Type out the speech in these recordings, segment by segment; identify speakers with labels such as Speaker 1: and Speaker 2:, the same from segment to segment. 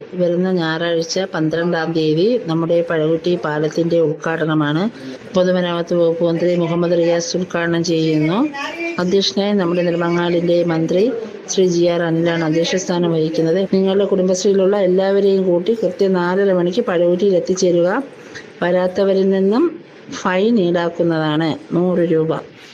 Speaker 1: വരുന്ന ഞായറാഴ്ച 12-ാം തീയതി നമ്മുടെ പഴകുറ്റി പാലത്തിന്റെ ഉദ്ഘാടനമാണ്. പൊതുമരാമത്ത് വകുപ്പ് മന്ത്രി മുഹമ്മദ് റിയാസ് ഉദ്ഘാടനം ചെയ്യുന്നു. അധ്യക്ഷനായി നമ്മുടെ നെടുമങ്ങാടിന്റെ മന്ത്രി ശ്രീ GR അനിലാണ് അധ്യക്ഷസ്ഥാനം വഹിക്കുന്നത്. നിങ്ങളുടെ കുടുംബശ്രീയിലുള്ള എല്ലാവരെയും കൂട്ടി കൃത്യം 4:30 മണിക്ക് പഴകുറ്റിയിൽ എത്തിച്ചേരുക. വരാത്തവരിൽ നിന്നും ഫൈൻ ഈടാക്കുന്നതാണ് 100 രൂപ.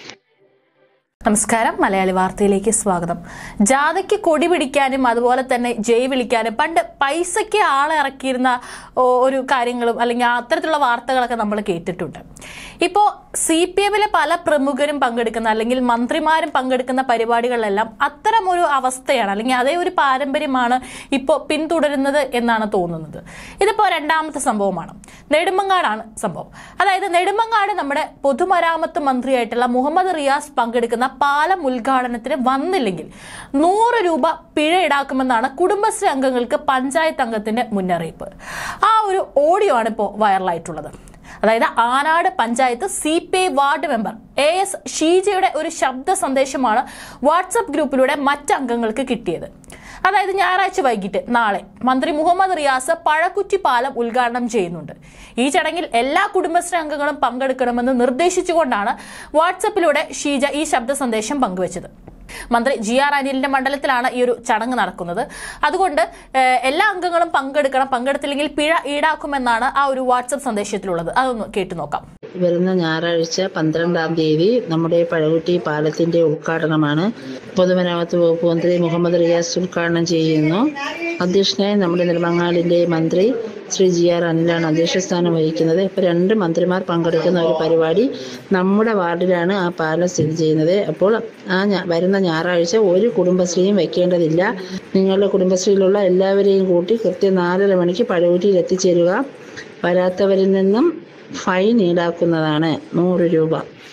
Speaker 2: നമസ്കാരം, മലയാളി വാർത്തയിലേക്ക് സ്വാഗതം. ജാഥയ്ക്ക് കൊടി പിടിക്കാനും അതുപോലെ തന്നെ ജയ് വിളിക്കാനും പണ്ട് പൈസയ്ക്ക് ആളെ ഇറക്കിയിരുന്ന ഒരു കാര്യങ്ങളും അല്ലെങ്കിൽ അത്തരത്തിലുള്ള വാർത്തകളൊക്കെ നമ്മൾ കേട്ടിട്ടുണ്ട്. ഇപ്പോൾ CPMലെ പല പ്രമുഖരും പങ്കെടുക്കുന്ന അല്ലെങ്കിൽ മന്ത്രിമാരും പങ്കെടുക്കുന്ന പരിപാടികളിലെല്ലാം അത്തരം ഒരു അവസ്ഥയാണ് അല്ലെങ്കിൽ അതേ ഒരു പാരമ്പര്യമാണ് ഇപ്പോൾ പിന്തുടരുന്നത് എന്നാണ് തോന്നുന്നത്. ഇതിപ്പോൾ രണ്ടാമത്തെ സംഭവമാണ്. നെടുമങ്ങാടാണ് സംഭവം. അതായത് നെടുമങ്ങാട് നമ്മുടെ പൊതുമരാമത്ത് മന്ത്രിയായിട്ടുള്ള മുഹമ്മദ് റിയാസ് പങ്കെടുക്കുന്ന പാലം ഉദ്ഘാടനത്തിന് വന്നില്ലെങ്കിൽ 100 രൂപ പിഴ ഈടാക്കുമെന്നാണ് കുടുംബശ്രീ അംഗങ്ങൾക്ക് പഞ്ചായത്ത് അംഗത്തിന്റെ മുന്നറിയിപ്പ്. ആ ഒരു ഓഡിയോ ആണ് ഇപ്പോൾ വൈറലായിട്ടുള്ളത്. അതായത് Anad panchayat CPI ward member AS ഷീജയുടെ ഒരു ശബ്ദ സന്ദേശമാണ് വാട്സപ്പ് ഗ്രൂപ്പിലൂടെ മറ്റംഗങ്ങൾക്ക് കിട്ടിയത്. അതായത് ഞായറാഴ്ച വൈകിട്ട് നാളെ മന്ത്രി മുഹമ്മദ് റിയാസ് പഴകുറ്റി പാലം ഉദ്ഘാടനം ചെയ്യുന്നുണ്ട്. ഈ ചടങ്ങിൽ എല്ലാ കുടുംബശ്രീ അംഗങ്ങളും പങ്കെടുക്കണമെന്ന് നിർദ്ദേശിച്ചുകൊണ്ടാണ് വാട്സപ്പിലൂടെ ഷീജ ഈ ശബ്ദ സന്ദേശം പങ്കുവച്ചത്. മന്ത്രി GR അനിലിന്റെ മണ്ഡലത്തിലാണ് ഈ ഒരു ചടങ്ങ് നടക്കുന്നത്. അതുകൊണ്ട് എല്ലാ അംഗങ്ങളും പങ്കെടുക്കണം, പങ്കെടുത്തില്ലെങ്കിൽ പിഴ ഈടാക്കുമെന്നാണ് ആ ഒരു വാട്സപ്പ് സന്ദേശത്തിലുള്ളത്. അതൊന്ന് കേട്ടു നോക്കാം.
Speaker 1: വരുന്ന ഞായറാഴ്ച 12-ാം തീയതി നമ്മുടെ പഴകുറ്റി പാലത്തിന്റെ ഉദ്ഘാടനമാണ്. പൊതുമരാമത്ത് വകുപ്പ് മന്ത്രി മുഹമ്മദ് റിയാസ് ഉദ്ഘാടനം ചെയ്യുന്നു. അധ്യക്ഷനായി നമ്മുടെ നെടുമങ്ങാടിന്റെ മന്ത്രി ശ്രീ GR അനിലാണ് അധ്യക്ഷസ്ഥാനം വഹിക്കുന്നത്. ഇപ്പോൾ 2 മന്ത്രിമാർ പങ്കെടുക്കുന്ന ഒരു പരിപാടി നമ്മുടെ വാർഡിലാണ് ആ പാലം സ്ഥിതി ചെയ്യുന്നത്. അപ്പോൾ വരുന്ന ഞായറാഴ്ച ഒരു കുടുംബശ്രീയും വെക്കേണ്ടതില്ല. നിങ്ങളുടെ കുടുംബശ്രീയിലുള്ള എല്ലാവരെയും കൂട്ടി കൃത്യം 4:30 മണിക്ക് പഴകുറ്റിയിൽ എത്തിച്ചേരുക. വരാത്തവരിൽ നിന്നും ഫൈൻ ഈടാക്കുന്നതാണ് 100 രൂപ.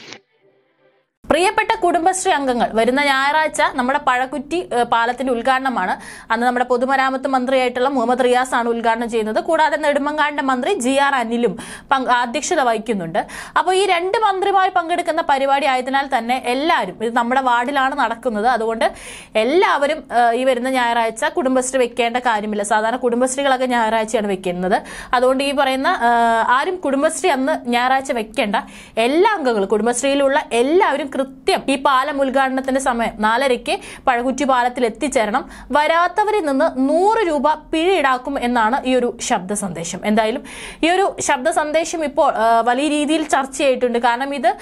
Speaker 2: പ്രിയപ്പെട്ട കുടുംബശ്രീ അംഗങ്ങൾ, വരുന്ന ഞായറാഴ്ച നമ്മുടെ പഴകുറ്റി പാലത്തിന്റെ ഉദ്ഘാടനമാണ്. അന്ന് നമ്മുടെ പൊതുമരാമത്ത് മന്ത്രിയായിട്ടുള്ള മുഹമ്മദ് റിയാസ് ആണ് ഉദ്ഘാടനം ചെയ്യുന്നത്. കൂടാതെ നെടുമങ്ങാടിന്റെ മന്ത്രി GR അനിലും അധ്യക്ഷത വഹിക്കുന്നുണ്ട്. അപ്പോൾ ഈ 2 മന്ത്രിമാർ പങ്കെടുക്കുന്ന പരിപാടി ആയതിനാൽ തന്നെ എല്ലാവരും, ഇത് നമ്മുടെ വാർഡിലാണ് നടക്കുന്നത്, അതുകൊണ്ട് എല്ലാവരും ഈ വരുന്ന ഞായറാഴ്ച കുടുംബശ്രീ വെക്കേണ്ട കാര്യമില്ല. സാധാരണ കുടുംബശ്രീകളൊക്കെ ഞായറാഴ്ചയാണ് വെക്കുന്നത്. അതുകൊണ്ട് ഈ പറയുന്ന ആരും കുടുംബശ്രീ അന്ന് ഞായറാഴ്ച വെക്കേണ്ട. എല്ലാ അംഗങ്ങളും കുടുംബശ്രീയിലുള്ള എല്ലാവരും കൃത്യം ഈ പാലം ഉദ്ഘാടനത്തിന്റെ സമയം 4:30 പഴകുറ്റി പാലത്തിൽ എത്തിച്ചേരണം. വരാത്തവരിൽ നിന്ന് 100 രൂപ പിഴ ഈടാക്കും എന്നാണ് ഈ ഒരു ശബ്ദ സന്ദേശം. എന്തായാലും ഈ ഒരു ശബ്ദ സന്ദേശം ഇപ്പോൾ വലിയ രീതിയിൽ ചർച്ചയായിട്ടുണ്ട്. കാരണം ഇത്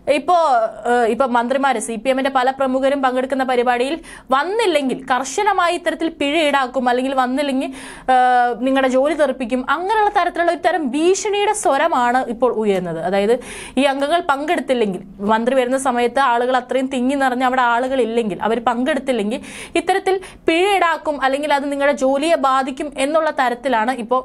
Speaker 2: ഇപ്പോ മന്ത്രിമാര് CPMന്റെ പല പ്രമുഖരും പങ്കെടുക്കുന്ന പരിപാടിയിൽ വന്നില്ലെങ്കിൽ കർശനമായി ഇത്തരത്തിൽ പിഴ ഈടാക്കും, അല്ലെങ്കിൽ വന്നില്ലെങ്കിൽ നിങ്ങളുടെ ജോലി തെറിപ്പിക്കും, അങ്ങനെയുള്ള തരത്തിലുള്ള ഒരു തരം ഭീഷണിയുടെ സ്വരമാണ് ഇപ്പോൾ ഉയരുന്നത്. അതായത് ഈ അംഗങ്ങൾ പങ്കെടുത്തില്ലെങ്കിൽ, മന്ത്രി വരുന്ന സമയത്ത് ആളുകൾ അത്രയും തിങ്ങി നിറഞ്ഞ് അവിടെ ആളുകൾ ഇല്ലെങ്കിൽ, അവർ പങ്കെടുത്തില്ലെങ്കിൽ ഇത്തരത്തിൽ പിഴ ഈടാക്കും, അല്ലെങ്കിൽ അത് നിങ്ങളുടെ ജോലിയെ ബാധിക്കും എന്നുള്ള തരത്തിലാണ് ഇപ്പോൾ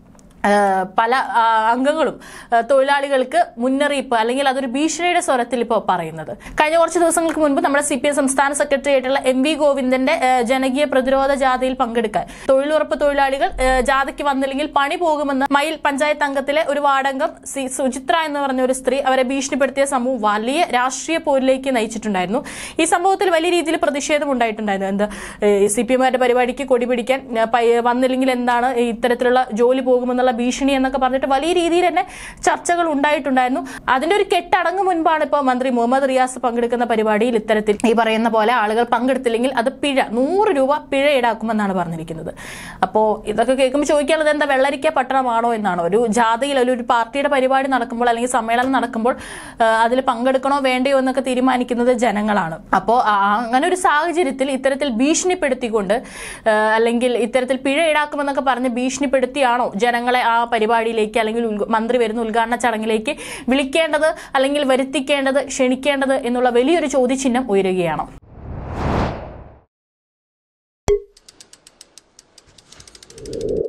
Speaker 2: പല അംഗങ്ങളും തൊഴിലാളികൾക്ക് മുന്നറിയിപ്പ്, അല്ലെങ്കിൽ അതൊരു ഭീഷണിയുടെ സ്വരത്തിൽ ഇപ്പോൾ പറയുന്നത്. കഴിഞ്ഞ കുറച്ച് ദിവസങ്ങൾക്ക് മുൻപ് നമ്മുടെ CPM സംസ്ഥാന സെക്രട്ടറി ആയിട്ടുള്ള MV ഗോവിന്ദന്റെ ജനകീയ പ്രതിരോധ ജാഥയിൽ പങ്കെടുക്കാൻ തൊഴിലുറപ്പ് തൊഴിലാളികൾ ജാഥയ്ക്ക് വന്നില്ലെങ്കിൽ പണി പോകുമെന്ന് മയിൽ പഞ്ചായത്ത് അംഗത്തിലെ ഒരു വാർഡംഗം സുചിത്ര എന്ന് പറഞ്ഞ ഒരു സ്ത്രീ അവരെ ഭീഷണിപ്പെടുത്തിയ സംഭവം വലിയ രാഷ്ട്രീയ പോരിലേക്ക് നയിച്ചിട്ടുണ്ടായിരുന്നു. ഈ സംഭവത്തിൽ വലിയ രീതിയിൽ പ്രതിഷേധം ഉണ്ടായിട്ടുണ്ടായിരുന്നു. CPMമാരുടെ പരിപാടിക്ക് കൊടി പിടിക്കാൻ വന്നില്ലെങ്കിൽ എന്താണ് ഇത്തരത്തിലുള്ള ജോലി പോകുമെന്നുള്ള ഭീഷണി എന്നൊക്കെ പറഞ്ഞിട്ട് വലിയ രീതിയിൽ തന്നെ ചർച്ചകൾ ഉണ്ടായിട്ടുണ്ടായിരുന്നു. അതിന്റെ ഒരു കെട്ടടങ്ങ് മുൻപാണ് ഇപ്പോൾ മന്ത്രി മുഹമ്മദ് റിയാസ് പങ്കെടുക്കുന്ന പരിപാടിയിൽ ഇത്തരത്തിൽ ഈ പറയുന്ന പോലെ ആളുകൾ പങ്കെടുത്തില്ലെങ്കിൽ അത് പിഴ 100 രൂപ പിഴ ഈടാക്കുമെന്നാണ് പറഞ്ഞിരിക്കുന്നത്. അപ്പോൾ ഇതൊക്കെ കേൾക്കുമ്പോൾ ചോദിക്കാനുള്ളത് എന്താ, വെള്ളരിക്ക പട്ടണമാണോ എന്നാണോ? ഒരു ജാഥയിൽ ഒരു പാർട്ടിയുടെ പരിപാടി നടക്കുമ്പോൾ അല്ലെങ്കിൽ സമ്മേളനം നടക്കുമ്പോൾ അതിൽ പങ്കെടുക്കണോ വേണ്ടയോ എന്നൊക്കെ തീരുമാനിക്കുന്നത് ജനങ്ങളാണ്. അപ്പോൾ അങ്ങനെ ഒരു സാഹചര്യത്തിൽ ഇത്തരത്തിൽ ഭീഷണിപ്പെടുത്തിക്കൊണ്ട് അല്ലെങ്കിൽ ഇത്തരത്തിൽ പിഴ ഈടാക്കുമെന്നൊക്കെ പറഞ്ഞ് ഭീഷണിപ്പെടുത്തിയാണോ ജനങ്ങളെ ആ പരിപാടിയിലേക്ക് അല്ലെങ്കിൽ മന്ത്രി വരുന്ന ഉദ്ഘാടന ചടങ്ങിലേക്ക് വിളിക്കേണ്ടത്, അല്ലെങ്കിൽ വരുത്തിക്കേണ്ടത്, ക്ഷണിക്കേണ്ടത് എന്നുള്ള വലിയൊരു ചോദ്യചിഹ്നം ഉയരുകയാണ്.